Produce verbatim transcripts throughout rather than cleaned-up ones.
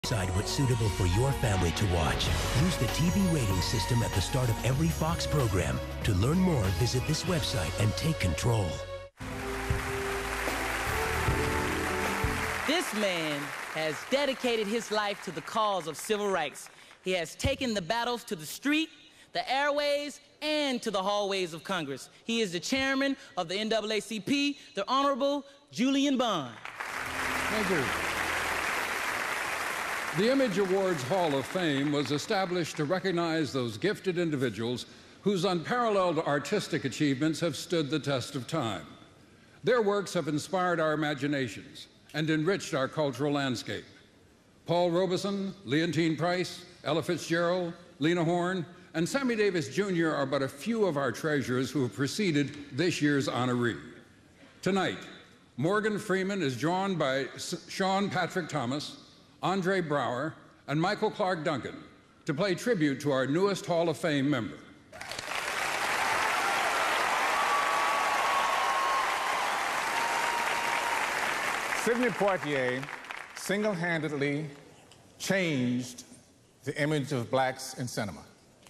Decide what's suitable for your family to watch. Use the T V rating system at the start of every Fox program. To learn more, visit this website and take control. This man has dedicated his life to the cause of civil rights. He has taken the battles to the street, the airways, and to the hallways of Congress. He is the chairman of the N double A C P, the Honorable Julian Bond. Thank you. The Image Awards Hall of Fame was established to recognize those gifted individuals whose unparalleled artistic achievements have stood the test of time. Their works have inspired our imaginations and enriched our cultural landscape. Paul Robeson, Leontine Price, Ella Fitzgerald, Lena Horne, and Sammy Davis Junior are but a few of our treasures who have preceded this year's honoree. Tonight, Morgan Freeman is joined by Sean Patrick Thomas, Andre Brower, and Michael Clark Duncan to pay tribute to our newest Hall of Fame member. Sidney Poitier single-handedly changed the image of blacks in cinema.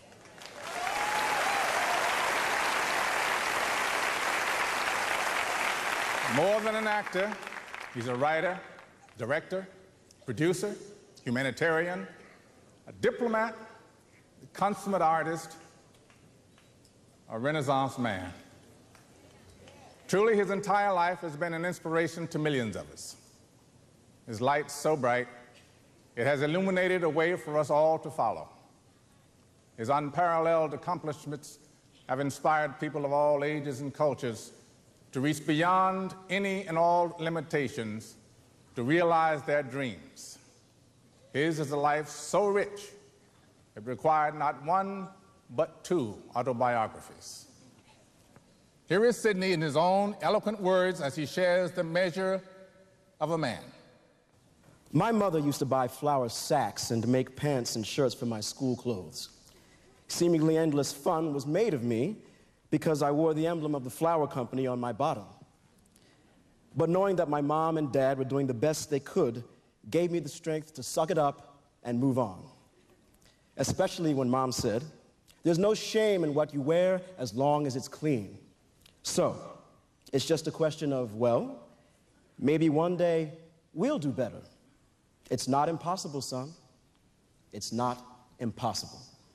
More than an actor, he's a writer, director, producer, humanitarian, a diplomat, a consummate artist, a Renaissance man. Truly, his entire life has been an inspiration to millions of us. His light so bright, it has illuminated a way for us all to follow. His unparalleled accomplishments have inspired people of all ages and cultures to reach beyond any and all limitations to realize their dreams. His is a life so rich, it required not one, but two autobiographies. Here is Sidney in his own eloquent words as he shares the measure of a man. My mother used to buy flour sacks and to make pants and shirts for my school clothes. Seemingly endless fun was made of me because I wore the emblem of the flour company on my bottom. But knowing that my mom and dad were doing the best they could gave me the strength to suck it up and move on. Especially when Mom said, "There's no shame in what you wear as long as it's clean." So, it's just a question of, well, maybe one day we'll do better. It's not impossible, son. It's not impossible.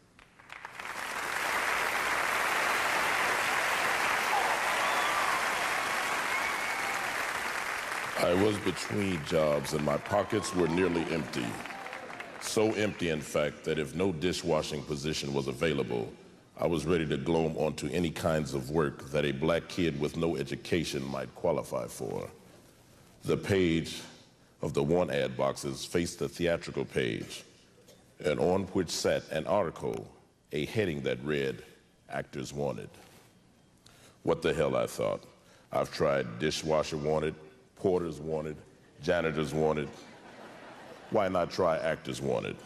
I was between jobs and my pockets were nearly empty. So empty, in fact, that if no dishwashing position was available, I was ready to gloom onto any kinds of work that a black kid with no education might qualify for. The page of the want ad boxes faced the theatrical page, and on which sat an article, a heading that read, "Actors Wanted." What the hell, I thought. I've tried dishwasher wanted, porters wanted, janitors wanted. Why not try actors wanted?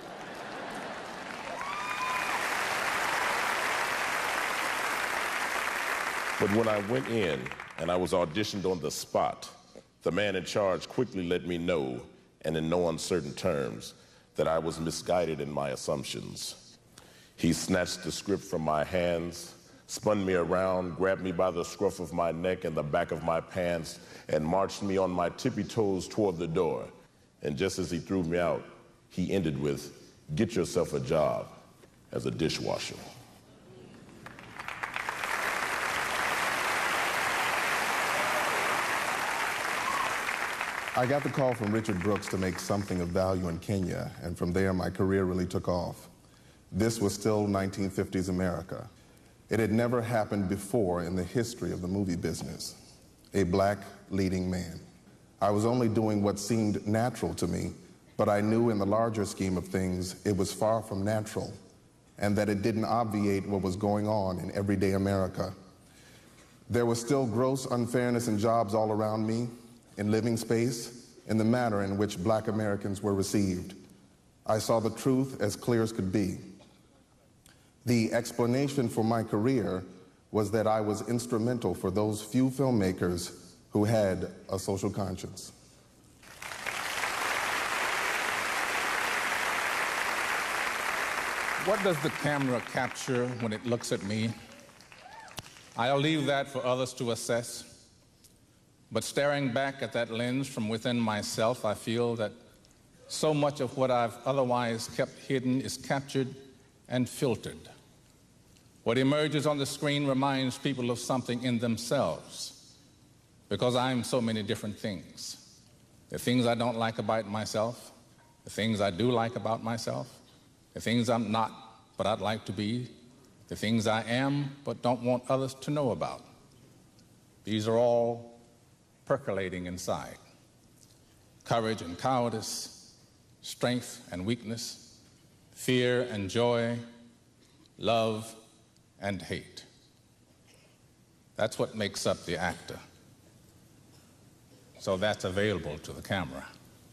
But when I went in and I was auditioned on the spot, the man in charge quickly let me know, and in no uncertain terms, that I was misguided in my assumptions. He snatched the script from my hands, spun me around, grabbed me by the scruff of my neck and the back of my pants, and marched me on my tippy toes toward the door. And just as he threw me out, he ended with, "Get yourself a job as a dishwasher." I got the call from Richard Brooks to make something of value in Kenya, and from there my career really took off. This was still nineteen fifties America. It had never happened before in the history of the movie business. A black leading man. I was only doing what seemed natural to me, but I knew in the larger scheme of things it was far from natural, and that it didn't obviate what was going on in everyday America. There was still gross unfairness in jobs all around me, in living space, in the manner in which black Americans were received. I saw the truth as clear as could be. The explanation for my career was that I was instrumental for those few filmmakers who had a social conscience. What does the camera capture when it looks at me? I'll leave that for others to assess. But staring back at that lens from within myself, I feel that so much of what I've otherwise kept hidden is captured and filtered. What emerges on the screen reminds people of something in themselves, because I'm so many different things. The things I don't like about myself, the things I do like about myself, the things I'm not but I'd like to be, the things I am but don't want others to know about. These are all percolating inside. Courage and cowardice, strength and weakness, fear and joy, love and hate. That's what makes up the actor. So that's available to the camera.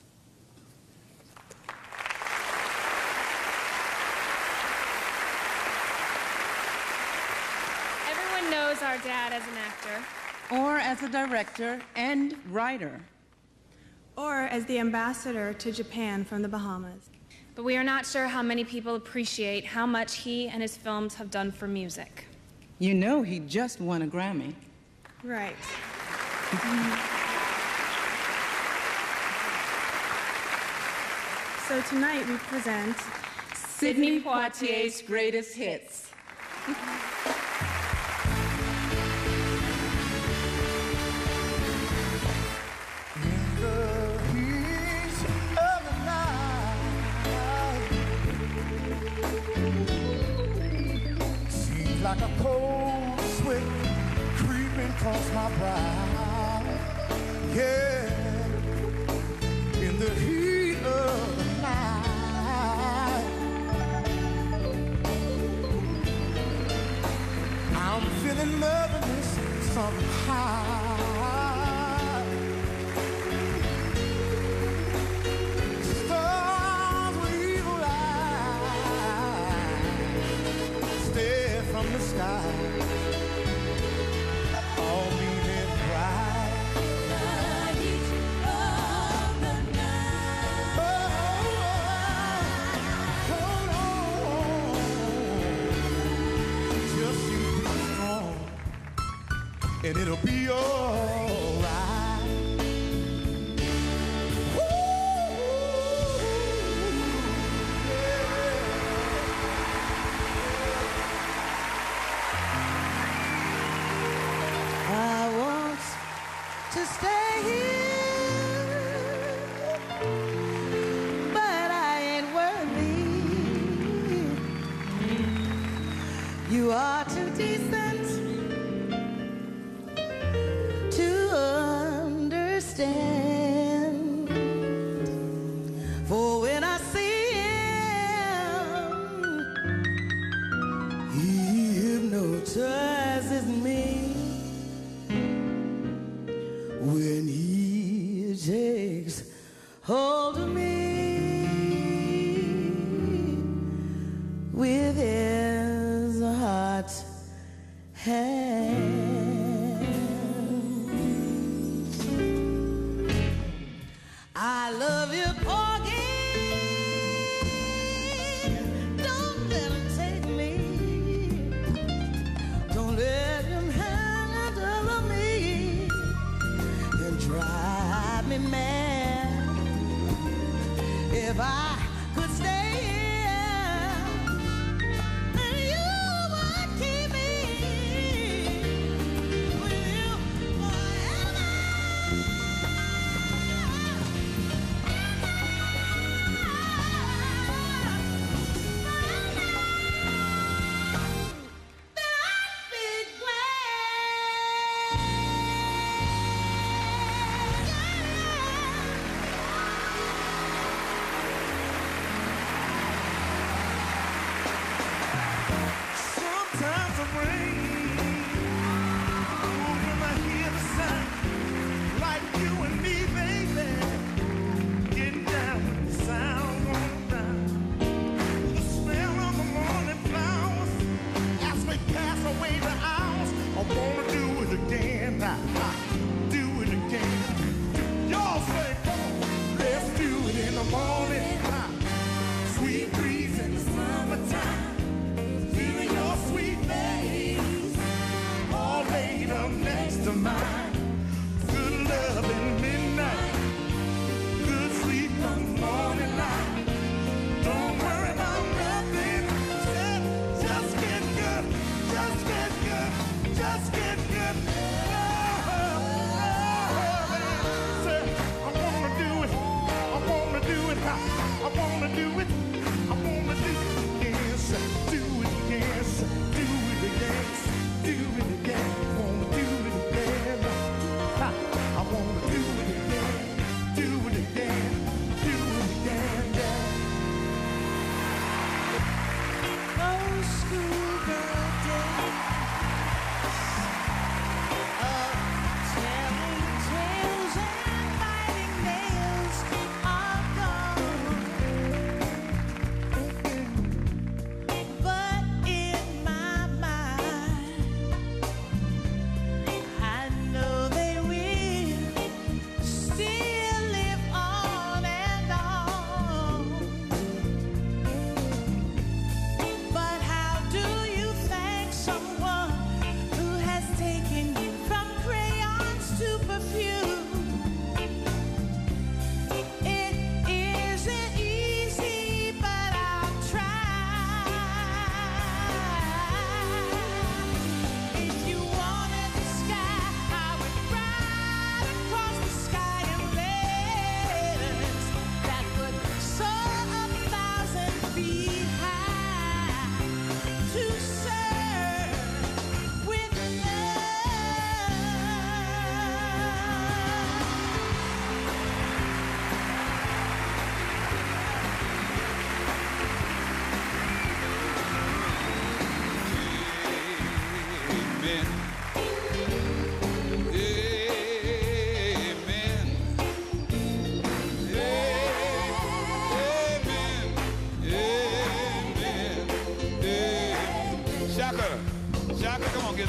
Everyone knows our dad as an actor. Or as a director and writer. Or as the ambassador to Japan from the Bahamas. But we are not sure how many people appreciate how much he and his films have done for music. You know he just won a Grammy. Right. So tonight we present Sidney Poitier's Greatest Hits. Like a cold sweat creeping across my brow. Yeah, in the heat of the night, I'm feeling nervous somehow. Stars with evil eyes stare from the sky, all beaming bright. The heat of the night. Oh, hold on, just you be strong, and it'll be all right. I want to stay here, but I ain't worthy. You are too decent to understand. For when I see him, he hypnotizes me. When he takes hold of me with his hot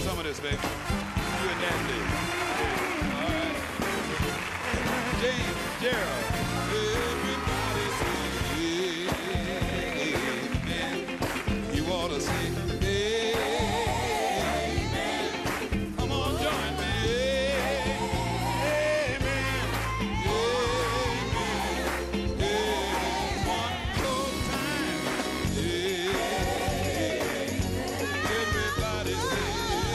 some of this, baby. You and that lady. Yeah. All right. James Gerald. Everybody say amen. You ought to say amen. Come on, join me. Amen. Amen. Amen. One more time. Amen. Everybody say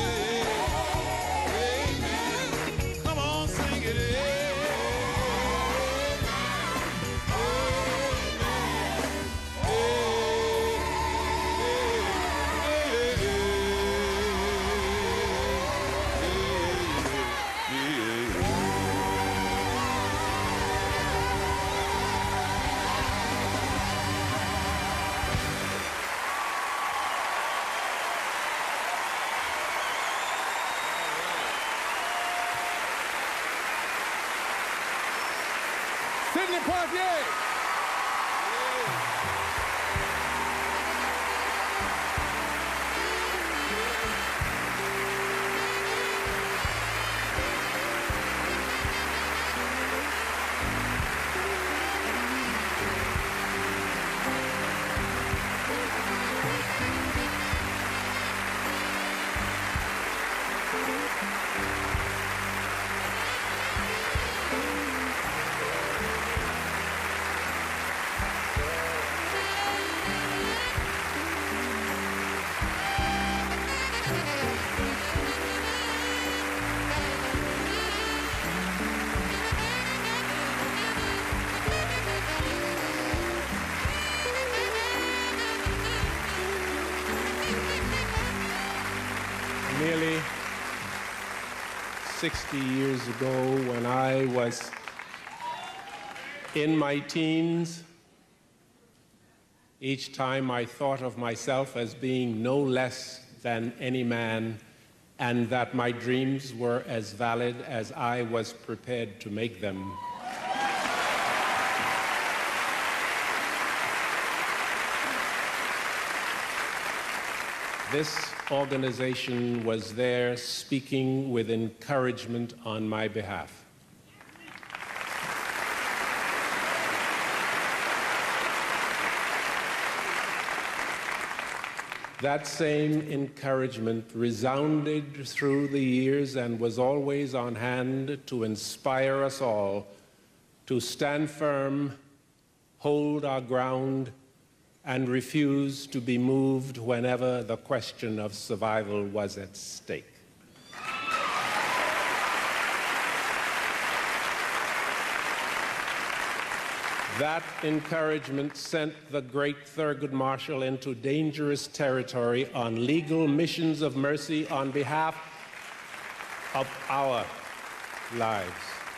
amen. Come on, sing it. Sidney Poitier. Nearly sixty years ago, when I was in my teens, each time I thought of myself as being no less than any man, and that my dreams were as valid as I was prepared to make them. This organization was there speaking with encouragement on my behalf. That same encouragement resounded through the years and was always on hand to inspire us all to stand firm, hold our ground, and refuse to be moved whenever the question of survival was at stake. That encouragement sent the great Thurgood Marshall into dangerous territory on legal missions of mercy on behalf of our lives.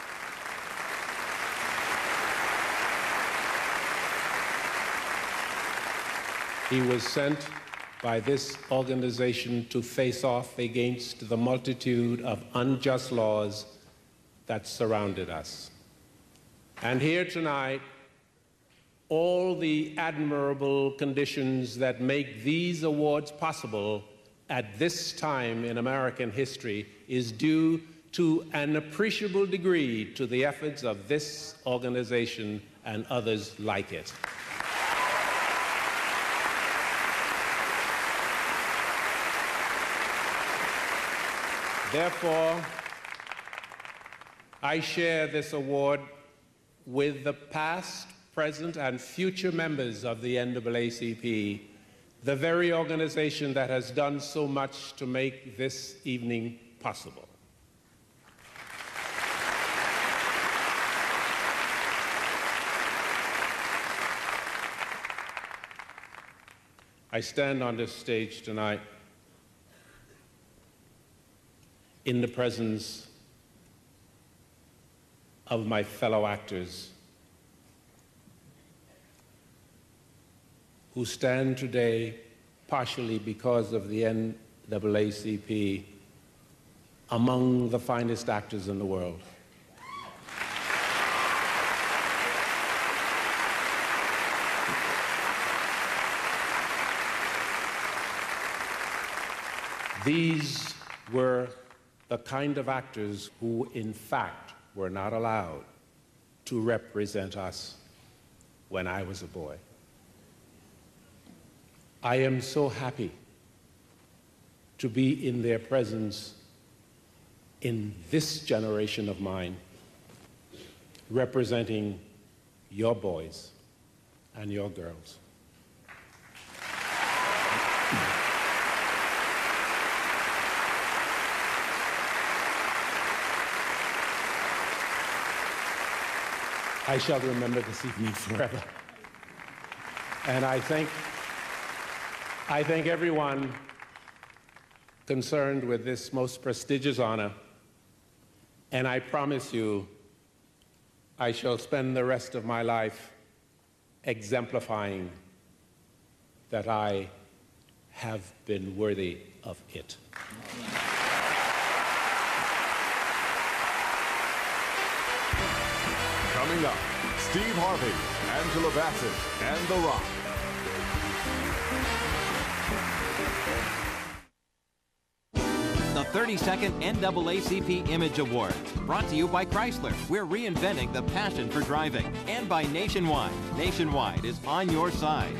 He was sent by this organization to face off against the multitude of unjust laws that surrounded us. And here tonight, all the admirable conditions that make these awards possible at this time in American history is due to an appreciable degree to the efforts of this organization and others like it. Therefore, I share this award with the past, present, and future members of the N double A C P, the very organization that has done so much to make this evening possible. I stand on this stage tonight in the presence of my fellow actors who stand today partially because of the N double A C P among the finest actors in the world. These were the kind of actors who, in fact, were not allowed to represent us when I was a boy. I am so happy to be in their presence in this generation of mine, representing your boys and your girls. I shall remember this evening forever. And I thank, I thank everyone concerned with this most prestigious honor, and I promise you I shall spend the rest of my life exemplifying that I have been worthy of it. Coming up, Steve Harvey, Angela Bassett, and The Rock. The thirty-second N double A C P Image Awards, brought to you by Chrysler. We're reinventing the passion for driving. And by Nationwide. Nationwide is on your side.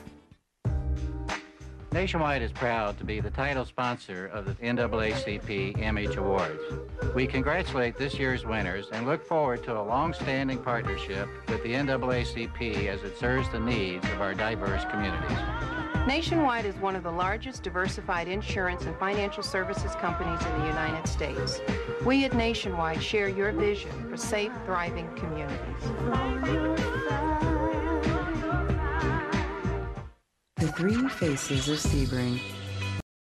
Nationwide is proud to be the title sponsor of the N double A C P Image Awards. We congratulate this year's winners and look forward to a long-standing partnership with the N double A C P as it serves the needs of our diverse communities. Nationwide is one of the largest diversified insurance and financial services companies in the United States. We at Nationwide share your vision for safe, thriving communities. The Three Faces of Sebring.